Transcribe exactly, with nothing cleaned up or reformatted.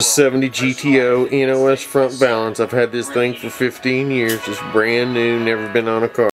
seventy G T O N O S front valance. I've had this thing for fifteen years. It's brand new, never been on a car.